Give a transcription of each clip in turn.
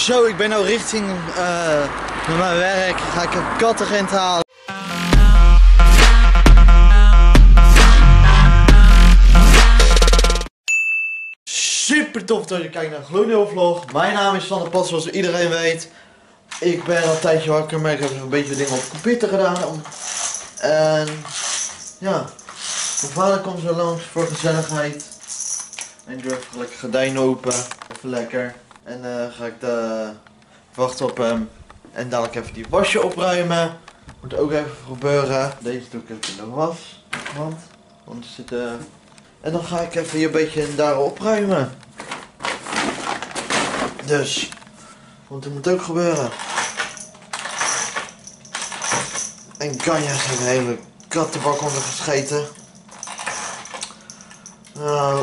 Zo, ik ben nou richting naar mijn werk. Ga ik een kattenagent halen. Super tof dat je kijkt naar een gloednieuwe vlog. Mijn naam is Van der Pad, zoals iedereen weet. Ik ben al een tijdje wakker, maar ik heb een beetje dingen op de computer gedaan. En ja, mijn vader komt zo langs voor gezelligheid. En ik doe even lekker gordijnen open. Even lekker. En ga ik wachten op hem. En dadelijk even die wasje opruimen. Moet ook even gebeuren. Deze doe ik even in de wasmand. Want er zit, en dan ga ik even hier een beetje en daar opruimen. Dus, want dat moet ook gebeuren. En Ganja's heeft een hele kattenbak onder gescheten. Oh.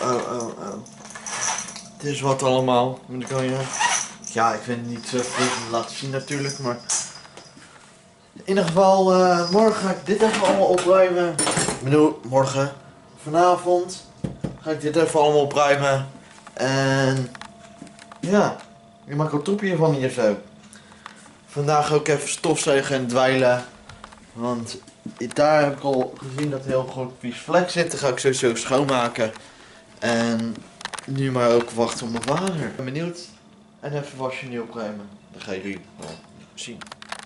Het is wat allemaal met de Ganja. Ja, ik vind het niet zo goed om te laten zien natuurlijk, maar... In ieder geval, morgen ga ik dit even allemaal opruimen. Ik bedoel, morgen, vanavond, ga ik dit even allemaal opruimen. En... ja, ik maak al troepje van hier zo. Vandaag ook even stofzuigen en dweilen. Want daar heb ik al gezien dat er heel groot vies vlek zit. Dat ga ik sowieso schoonmaken. En nu maar ook wachten op mijn vader. Ik ben benieuwd. En even wasje nu opruimen. Dan ga je jullie wel zien.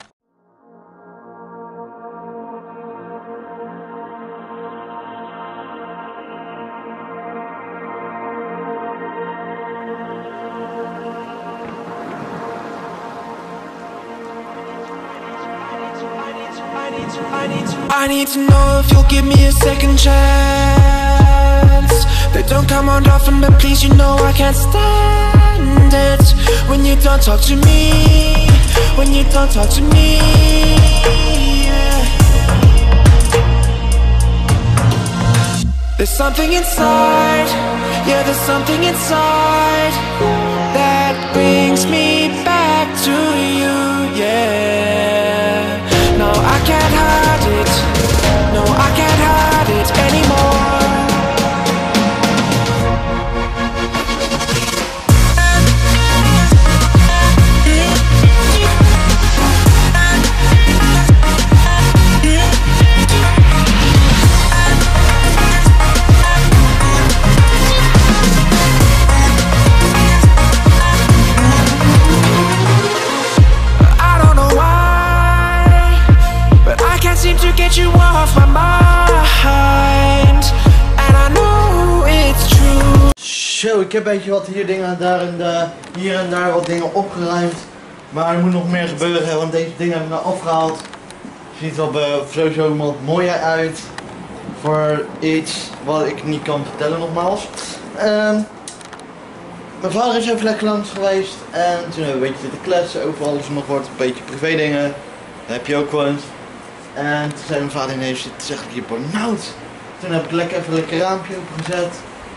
I need to know if you'll give me a second chance. They don't come around often, but please, you know I can't stand it when you don't talk to me. When you don't talk to me, yeah. There's something inside, yeah, there's something inside that brings me back to you, yeah. No, I can't hide it. No, I can't hide it anymore. You off my mind, and I know it's true. Zo, ik heb een beetje wat hier en daar wat dingen opgeruimd. Maar er moet nog meer gebeuren, want deze dingen heb ik nou afgehaald. Ziet er sowieso wat mooier uit. Voor iets wat ik niet kan vertellen nogmaals. Mijn vader is even lekker langs geweest. En toen hebben we een beetje zitten kletsen over alles en nog wat. Een beetje privé dingen. Dat heb je ook wel eens. En toen zei mijn vader ineens, het is echt hier benauwd. Toen heb ik even een lekker raampje opengezet.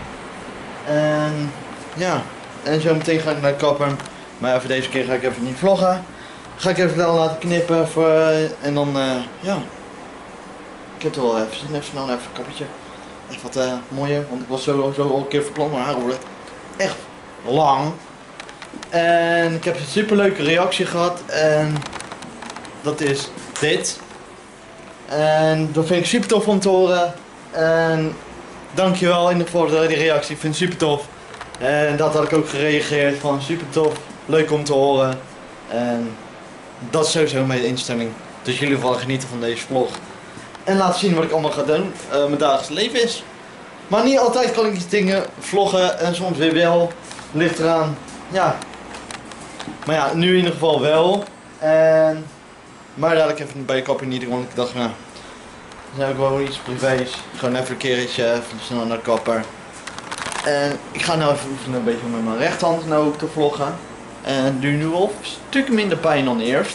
En ja, en zo meteen ga ik naar de kapper. Maar even deze keer ga ik even niet vloggen. Ga ik even wel laten knippen en dan ja. Ik heb er wel even zin in, snel even een kappertje. Echt wat mooier, want ik was zo al een keer verplant, maar haar worden echt lang. En ik heb een super leuke reactie gehad en dat is dit. En dat vind ik super tof om te horen. En dankjewel in ieder geval voor die reactie. Ik vind het super tof. En dat had ik ook gereageerd van super tof. Leuk om te horen. En dat is sowieso mijn instelling. Dus jullie vooral genieten van deze vlog. En laten zien wat ik allemaal ga doen. Mijn dagelijks leven is. Maar niet altijd kan ik iets dingen vloggen. En soms weer wel. Ligt eraan. Ja. Maar ja, nu in ieder geval wel. En... maar dadelijk even bij de kapper niet, want ik dacht, nou, dat is ook wel iets privés. Gewoon even een keertje, even snel naar de kapper. En ik ga nou even oefenen een beetje met mijn rechterhand nou ook te vloggen. En doe nu al een stuk minder pijn dan eerst.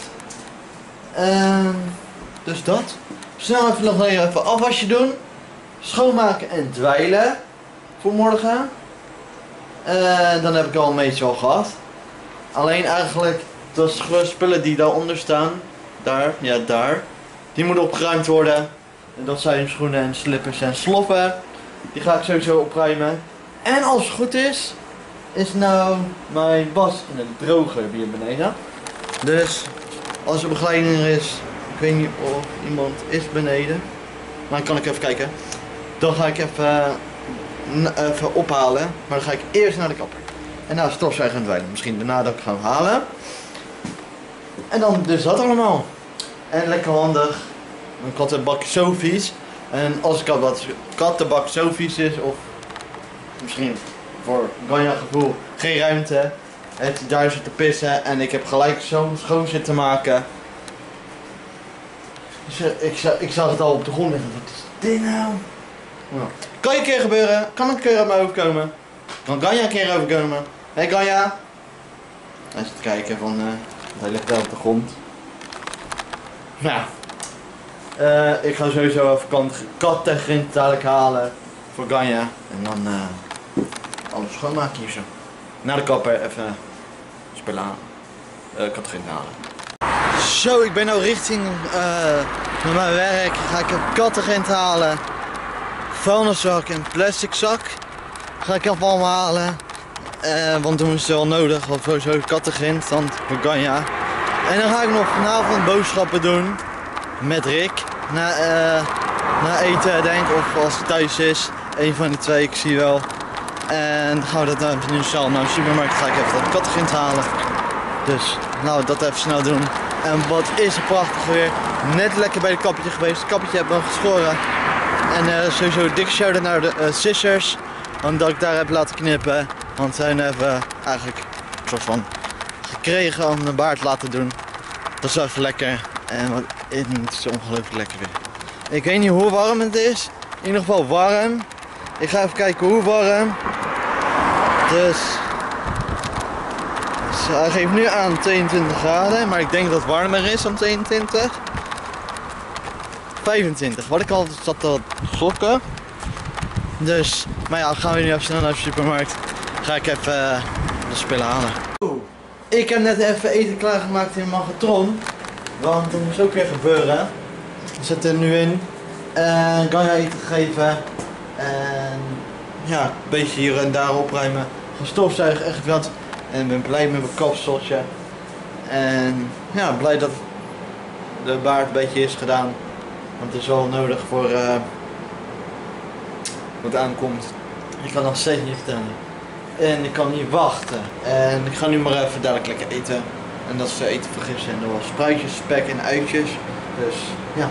Dus dat. Snel even nog even afwasje doen. Schoonmaken en dweilen. Voor morgen. Dan heb ik al een beetje al gehad. Alleen eigenlijk, dat is gewoon spullen die daaronder staan. Daar, ja daar. Die moeten opgeruimd worden. En dat zijn schoenen en slippers en sloffen. Die ga ik sowieso opruimen. En als het goed is, is nou mijn was in een droger hier beneden. Dus als er begeleiding is, ik weet niet of iemand is beneden, maar dan kan ik even kijken. Dan ga ik even ophalen, maar dan ga ik eerst naar de kapper. En nou stofzuigen en dweilen. Misschien daarna dat ik ga halen. En dan dus dat allemaal. En lekker handig. Mijn kattenbak zo vies. En als ik al wat kattenbak zo vies is, of misschien voor Ganja gevoel geen ruimte. Het daar zit te pissen en ik heb gelijk zo schoon zitten maken. Ik zag het al op de grond liggen. Wat is dit nou? Nou, kan je een keer gebeuren? Kan een keer op mijn hoofd komen? Kan Ganja een keer overkomen? Hé hey Ganja? Hij zit te kijken van, hij ligt wel op de grond. Nou, ik ga sowieso even kattengrind dadelijk halen voor Ganja. En dan alles schoonmaken hier zo. Naar de kapper even spullen halen. Kattengrind halen. Zo, ik ben nou richting naar mijn werk. Ga ik even kattengrind halen. Vuilniszak en plastic zak. Ga ik even allemaal halen. Want toen is het wel nodig, of sowieso kattengrind, dan voor Ganja. En dan ga ik nog vanavond boodschappen doen met Rick. Na eten denk ik, of als hij thuis is. Een van die twee, ik zie wel. En dan gaan we dat dan nu snel naar de supermarkt, ga ik even dat kattengrind halen. Dus nou dat even snel doen. En wat is er prachtig weer. Net lekker bij de kappertje geweest. Het kappertje heb ik geschoren. En sowieso een dikke shout-out naar de scissors. Omdat ik daar heb laten knippen. Want zij hebben eigenlijk een soort van gekregen om een baard te laten doen. Dat is wel even lekker. En het is ongelooflijk lekker weer. Ik weet niet hoe warm het is. In ieder geval warm. Ik ga even kijken hoe warm. Dus hij geeft nu aan 22 graden. Maar ik denk dat het warmer is dan 22. 25. Wat ik al zat te sokken. Dus, maar ja, gaan we nu even snel naar de supermarkt. Ga ik even de spullen halen. Ik heb net even eten klaargemaakt in een magnetron. Want dat moest ook weer gebeuren. We zitten er nu in. En Ganja eten gegeven. En ja, een beetje hier en daar opruimen. Gestofzuigen, echt wat. En ik ben blij met mijn kapseltje. En ja, blij dat de baard een beetje is gedaan. Want het is wel nodig voor wat aankomt. Ik kan nog steeds niet vertellen. En ik kan niet wachten. En ik ga nu maar even dadelijk lekker eten. En dat is eten vergis. En er was spruitjes, spek en uitjes. Dus ja.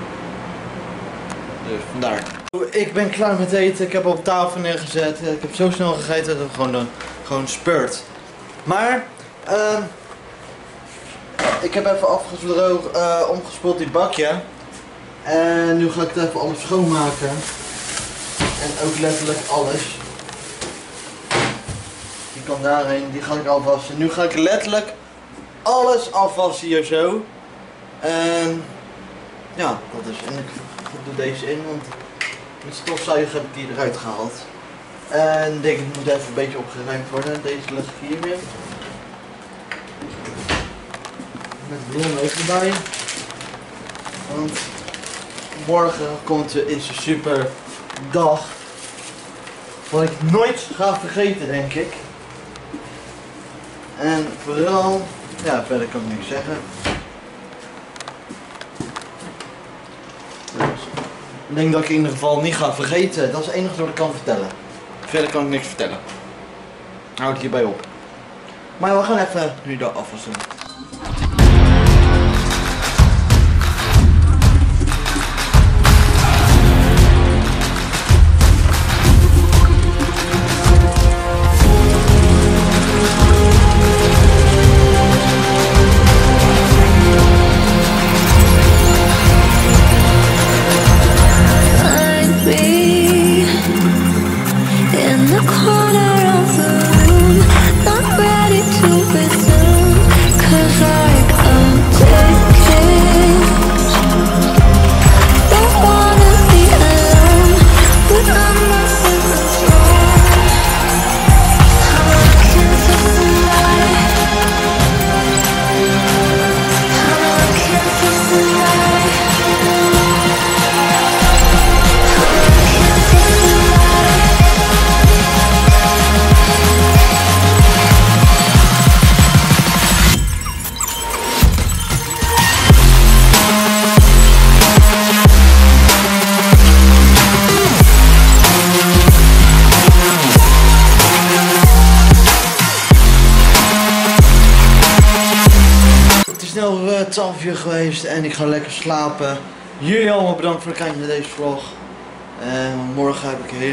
Dus vandaar. Ik ben klaar met eten. Ik heb op tafel neergezet. Ik heb zo snel gegeten dat het gewoon speurt. Maar ik heb even omgespoeld die bakje. En nu ga ik het even alles schoonmaken. En ook letterlijk alles. Die kan daarheen, die ga ik afwassen. Nu ga ik letterlijk alles afwassen hier zo. En ja, dat is. En ik doe deze in, want met stofzuiger heb ik die eruit gehaald. En ik denk het moet even een beetje opgeruimd worden. Deze leg ik hier weer. Met de bloemen ook erbij. Want morgen is een super dag. Wat ik nooit ga vergeten, denk ik. En vooral, ja, verder kan ik niks zeggen. Dus, ik denk dat ik in ieder geval niet ga vergeten. Dat is het enige wat ik kan vertellen. Verder kan ik niks vertellen. Houd het hierbij op. Maar we gaan even nu de afwas doen. snel 12 uur geweest en ik ga lekker slapen. Jullie allemaal bedankt voor het kijken naar deze vlog. Morgen heb ik een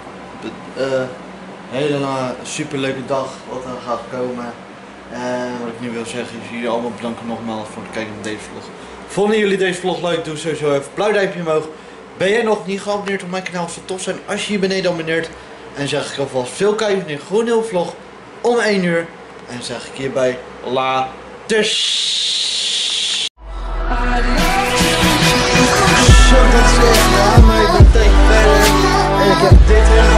hele lange superleuke dag wat er gaat komen. Wat ik nu wil zeggen is jullie allemaal bedanken nogmaals voor het kijken naar deze vlog. Vonden jullie deze vlog leuk? Doe sowieso even een blauw duimpje omhoog. Ben jij nog niet geabonneerd op mijn kanaal? Het zou tof zijn als je hier beneden abonneert. En zeg ik alvast veel kijken naar een gewoon nieuwe vlog om 1 uur. En zeg ik hierbij later. Zo, dat is echt, ja, maar ik ben tegen verder. En ik heb dit weer